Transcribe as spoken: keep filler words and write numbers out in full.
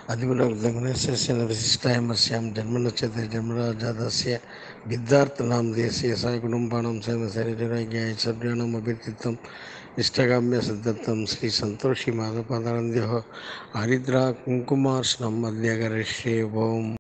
अधिगुणगुणस्य विशिष्टायामस्यां जन्मनक्षत्रे जन्मराजातस्य विद्यार्थनां देशीय सायकुटुम्बानां शरीरज्ञाय सर्वाणाम् अभितीर्थम् इष्टकाम्य सिद्धत्वं श्री संतोषी माधवपादानन्द्योः हरिद्रा कुङ्कुमार्चनम् अद्य करिष्ये। ओम